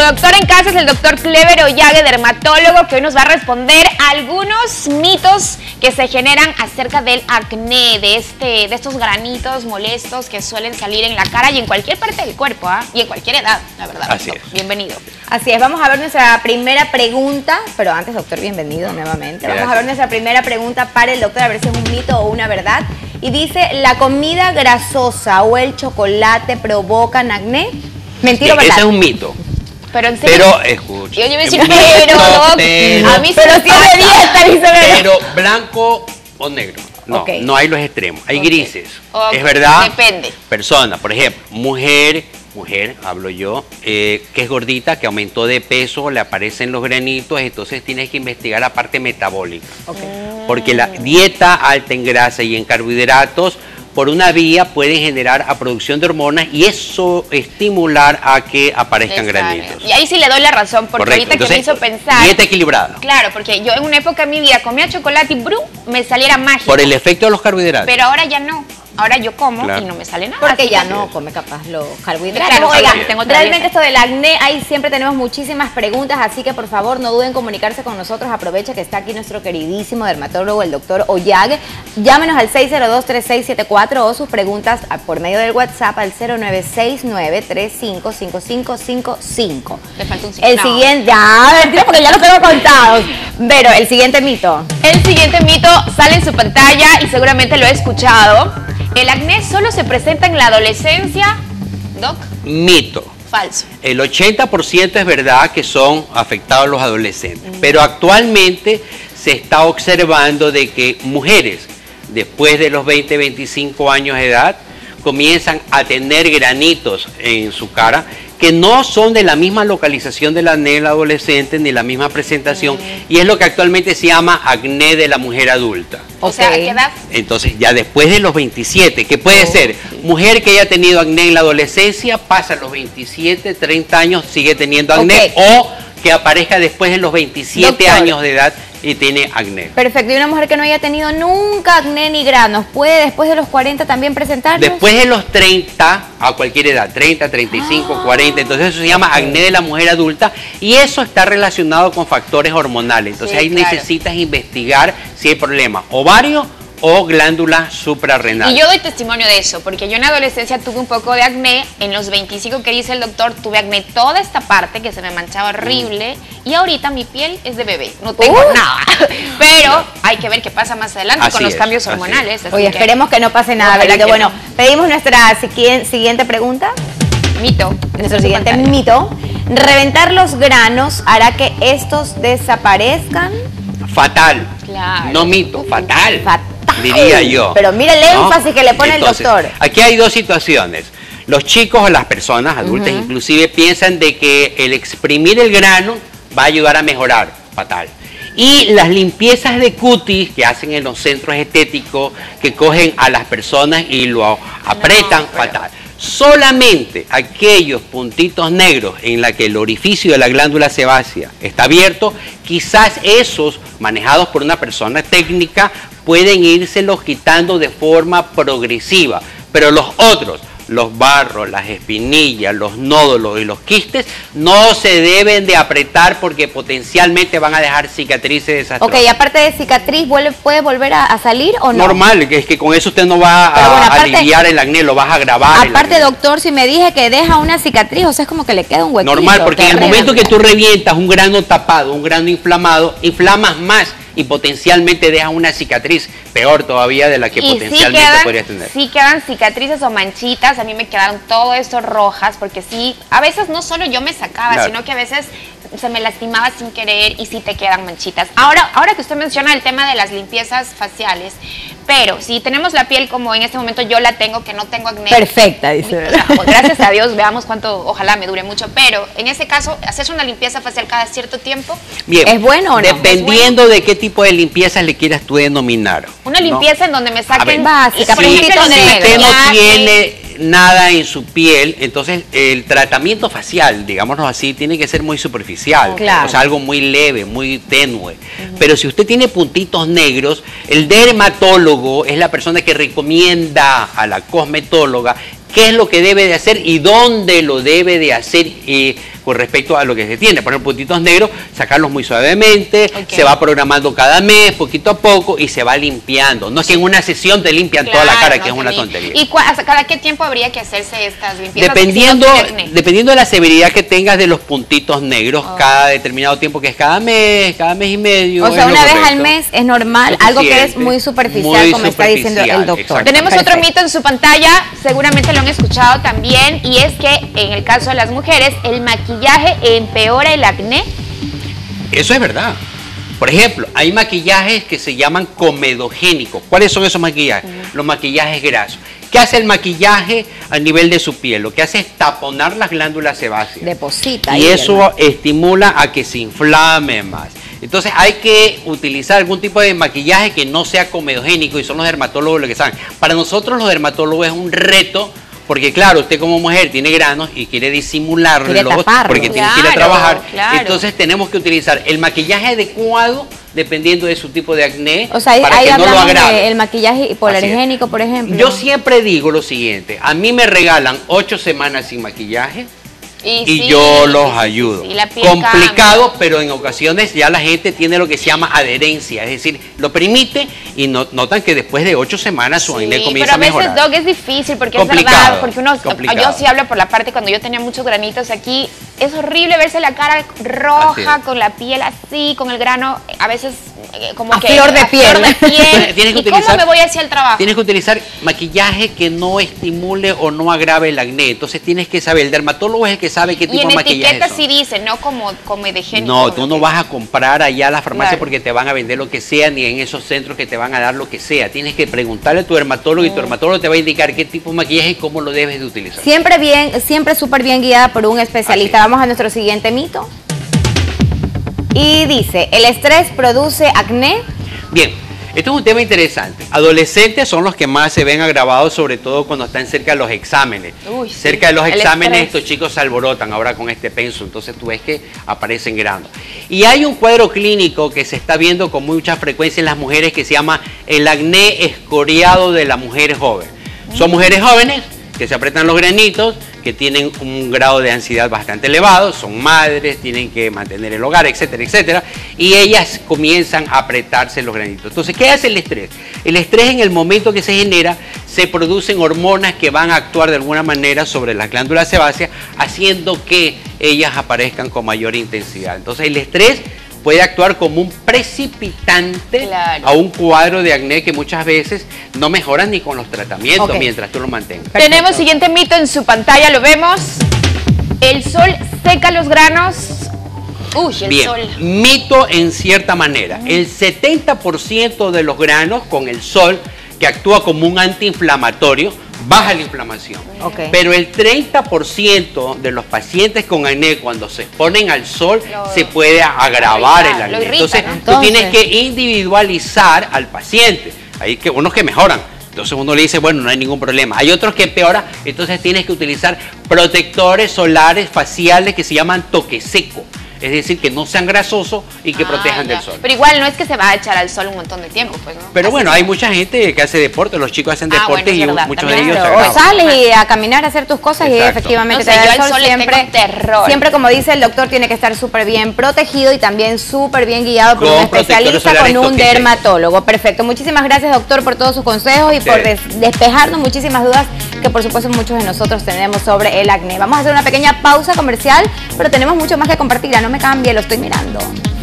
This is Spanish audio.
doctor en casa es el doctor Clever Ollague, dermatólogo, que hoy nos va a responder algunos mitos que se generan acerca del acné, de estos granitos molestos que suelen salir en la cara y en cualquier parte del cuerpo, y en cualquier edad, la verdad. Así es. Bienvenido. Así es, vamos a ver nuestra primera pregunta, pero antes, doctor, bienvenido nuevamente. Gracias. Vamos a ver nuestra primera pregunta para el doctor, a ver si es un mito o una verdad. Y dice, ¿la comida grasosa o el chocolate provocan acné? ¿Mentira o verdad? Ese es un mito. Pero en serio. Pero, escucha. Yo iba a decir, a mí pero si es de dieta, dice. Pero blanco o negro. No, Ok. no hay los extremos. Hay grises. Ok, Es verdad. depende. Persona, por ejemplo, mujer, hablo yo, que es gordita, que aumentó de peso, le aparecen los granitos, entonces tienes que investigar la parte metabólica. Porque la dieta alta en grasa y en carbohidratos, por una vía pueden generar a producción de hormonas y eso estimular a que aparezcan granitos. Y ahí sí le doy la razón, porque Correcto. ahorita que me hizo pensar. Dieta equilibrada. Claro, porque yo en una época de mi vida comía chocolate y ¡brum! Me saliera mágico. Por el efecto de los carbohidratos. Pero ahora ya no. Ahora yo como Claro. y no me sale nada. Porque así ya que- no come capaz los carbohidratos. Claro, Oiga, sí, tengo otra realmente dieta. esto del acné, ahí siempre tenemos muchísimas preguntas, así que por favor no duden en comunicarse con nosotros. Aprovecha que está aquí nuestro queridísimo dermatólogo, el doctor Ollague. Llámenos al 602-3674 o sus preguntas por medio del WhatsApp al 0969-355555. Le falta un cinco. El No. siguiente, mentira, porque ya lo tengo contados. Pero el siguiente mito. El siguiente mito sale en su pantalla y seguramente lo he escuchado. ¿El acné solo se presenta en la adolescencia, Doc? Mito. Falso. El 80% es verdad que son afectados los adolescentes, pero actualmente se está observando de que mujeres después de los 20-25 años de edad comienzan a tener granitos en su cara que no son de la misma localización del acné del adolescente ni la misma presentación y es lo que actualmente se llama acné de la mujer adulta. O sea, ¿a Ok. qué edad? Entonces, ya después de los 27, que puede ser mujer que haya tenido acné en la adolescencia, pasa los 27, 30 años, sigue teniendo acné, Ok. o que aparezca después de los 27 Doctor. años de edad y tiene acné. Perfecto, y una mujer que no haya tenido nunca acné ni granos, ¿puede después de los 40 también presentarlos? Después de los 30, a cualquier edad, 30, 35, 40, entonces eso se llama acné de la mujer adulta y eso está relacionado con factores hormonales. Entonces Sí, ahí claro. necesitas investigar si hay problemas ovario o glándula suprarrenal. Y yo doy testimonio de eso, porque yo en la adolescencia tuve un poco de acné, en los 25 que dice el doctor, tuve acné toda esta parte que se me manchaba horrible, y ahorita mi piel es de bebé, no tengo nada. Pero hay que ver qué pasa más adelante Así con los es, cambios así hormonales. es. así Oye, que, esperemos que no pase nada, Ojalá Belito. que Bueno, no. pedimos nuestra siguiente pregunta. mito. Nuestro siguiente mito. ¿Reventar los granos hará que estos desaparezcan? Fatal. Claro. No mito, fatal. Fatal. Diría yo. Pero mira el énfasis que le pone Entonces, el doctor. Aquí hay dos situaciones. Los chicos o las personas adultas inclusive piensan de que el exprimir el grano va a ayudar a mejorar. Fatal. Y las limpiezas de cutis que hacen en los centros estéticos, que cogen a las personas y lo apretan, fatal. Solamente aquellos puntitos negros en la que el orificio de la glándula sebácea está abierto, quizás esos manejados por una persona técnica pueden írselos quitando de forma progresiva, pero los otros, los barros, las espinillas, los nódulos y los quistes no se deben de apretar porque potencialmente van a dejar cicatrices desastrosas. Ok, aparte de cicatriz, ¿puede volver a salir o no? Normal, que es que con eso usted no va Pero bueno, a aparte- aliviar el acné, lo vas a agravar. el Aparte, acné. doctor, si me dije que deja una cicatriz, o sea, es como que le queda un huequito. Normal, porque en el terrible. momento que tú revientas un grano tapado, un grano inflamado, inflamas más y potencialmente dejas una cicatriz peor todavía de la que Y potencialmente podrías tener. sí quedan cicatrices o manchitas, a mí me quedaron todo esto rojas, porque sí, a veces no solo yo me sacaba, Claro. sino que a veces se me lastimaba sin querer y sí te quedan manchitas. Ahora que usted menciona el tema de las limpiezas faciales, pero si tenemos la piel como en este momento yo la tengo, que no tengo acné. Perfecta, dice. O sea, pues, gracias a Dios, veamos cuánto, ojalá me dure mucho, pero en ese caso, hacerse una limpieza facial cada cierto tiempo, Bien, ¿Es bueno o no? Dependiendo de qué tipo de limpieza le quieras tú denominar. una ¿no? limpieza en donde me A saquen ver, básica, por si ejemplo, puntitos donde negros. usted no maquillaje. tiene nada en su piel, entonces el tratamiento facial, digámoslo así, tiene que ser muy superficial, Claro. o sea, algo muy leve, muy tenue. Pero si usted tiene puntitos negros, el dermatólogo es la persona que recomienda a la cosmetóloga qué es lo que debe de hacer y dónde lo debe de hacer con respecto a lo que se tiene. Por ejemplo, puntitos negros, sacarlos muy suavemente, Ok. se va programando cada mes, poquito a poco, y se va limpiando. No es que en una sesión te limpian toda la cara, que es una tontería. ¿Y hasta cada qué tiempo habría que hacerse estas limpiezas? Dependiendo, si no tiene acné? dependiendo de la severidad que tengas de los puntitos negros, cada determinado tiempo, que es cada mes y medio. O sea, es lo una vez al correcto. mes es normal, algo que es Suficiente. muy superficial, Muy como está diciendo el superficial, doctor. exacto. Tenemos otro Perfecto. mito en su pantalla, seguramente lo han escuchado también, y es que en el caso de las mujeres, el maquillaje empeora el acné. Eso es verdad. Por ejemplo, hay maquillajes que se llaman comedogénicos. ¿Cuáles son esos maquillajes? Los maquillajes grasos. ¿Qué hace el maquillaje a nivel de su piel? Lo que hace es taponar las glándulas sebáceas. Deposita. Y ahí, eso hermano. estimula a que se inflame más. Entonces hay que utilizar algún tipo de maquillaje que no sea comedogénico, y son los dermatólogos los que saben. Para nosotros los dermatólogos es un reto, porque claro, usted como mujer tiene granos y quiere disimularlos, Quiere taparlo. porque tiene que ir a Claro, trabajar. claro. Entonces tenemos que utilizar el maquillaje adecuado dependiendo de su tipo de acné, O sea, ahí para que no lo hablamos agrave. del maquillaje hipoalergénico, por ejemplo. Yo siempre digo lo siguiente: a mí me regalan 8 semanas sin maquillaje y sí, yo los sí, ayudo. sí, la piel Complicado, cambia. pero en ocasiones ya la gente tiene lo que se llama adherencia, es decir, lo permite y notan que después de 8 semanas su acné Sí, comienza pero a a veces, mejorar. Doc, es difícil porque Complicado, es verdad, porque uno, complicado. yo sí hablo por la parte cuando yo tenía muchos granitos aquí, es horrible verse la cara roja, Así es. con la piel así, con el grano, a veces como A que flor de piel. Tienes que ¿Y utilizar- cómo me voy hacia el trabajo? Tienes que utilizar maquillaje que no estimule o no agrave el acné. Entonces tienes que saber, el dermatólogo es el que sabe qué Y tipo en de maquillaje etiqueta son. sí dice, no como de género. No, tú no vas a comprar allá a la farmacia Claro. porque te van a vender lo que sea, ni en esos centros que te van a dar lo que sea. Tienes que preguntarle a tu dermatólogo y tu dermatólogo te va a indicar qué tipo de maquillaje y cómo lo debes de utilizar. Siempre súper bien guiada por un especialista. Así es. Vamos a nuestro siguiente mito. Y dice, ¿el estrés produce acné? Bien, esto es un tema interesante. Adolescentes son los que más se ven agravados, sobre todo cuando están cerca de los exámenes. Uy, sí. Cerca de los El exámenes estrés. estos chicos se alborotan ahora con este penso, entonces tú ves que aparecen granos. Y hay un cuadro clínico que se está viendo con mucha frecuencia en las mujeres que se llama el acné escoriado de la mujer joven. Son mujeres jóvenes que se apretan los granitos, que tienen un grado de ansiedad bastante elevado, son madres, tienen que mantener el hogar, etcétera, etcétera, y ellas comienzan a apretarse los granitos. Entonces, ¿qué hace el estrés? El estrés, en el momento que se genera, se producen hormonas que van a actuar de alguna manera sobre las glándulas sebáceas, haciendo que ellas aparezcan con mayor intensidad. Entonces, el estrés puede actuar como un precipitante Claro. a un cuadro de acné que muchas veces no mejoran ni con los tratamientos Ok. mientras tú lo mantengas. Tenemos siguiente mito en su pantalla, lo vemos. El sol seca los granos. Uy, el Bien, sol. mito en cierta manera. El 70% de los granos con el sol, que actúa como un antiinflamatorio, baja la inflamación. Ok. Pero el 30% de los pacientes con acné, cuando se exponen al sol, Lo- se puede agravar lo el irrita, acné. lo irrita, Entonces, ¿no? tú tienes Entonces- que individualizar al paciente. Hay que unos que mejoran. Entonces uno le dice, bueno, no hay ningún problema. Hay otros que empeoran, entonces tienes que utilizar protectores solares faciales que se llaman toque seco. Es decir, que no sean grasosos y que protejan ya. del sol. Pero igual no es que se va a echar al sol un montón de tiempo, pues, ¿no? Pero Así bueno, que- hay mucha gente que hace deporte, los chicos hacen Ah, deporte bueno, es y verdad, muchos de también. ellos se Claro, o agravan. sales y a caminar, a hacer tus cosas y Exacto. efectivamente No sé, te da yo el al sol sol le siempre. tengo terror. Siempre, como dice el doctor, tiene que estar súper bien protegido y también súper bien guiado por Con un especialista, protectores solares con un Toque Seco. dermatólogo. Perfecto. Muchísimas gracias, doctor, por todos sus consejos y por despejarnos muchísimas dudas que por supuesto muchos de nosotros tenemos sobre el acné. Vamos a hacer una pequeña pausa comercial, pero tenemos mucho más que compartir. Ya no me cambie, lo estoy mirando.